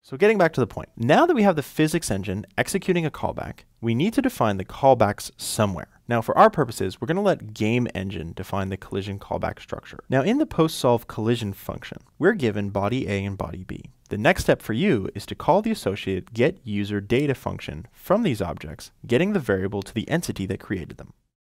So getting back to the point, now that we have the physics engine executing a callback, we need to define the callbacks somewhere. Now for our purposes, we're going to let game engine define the collision callback structure. Now in the post-solve collision function, we're given body A and body B. The next step for you is to call the associated getUserData function from these objects, getting the variable to the entity that created them.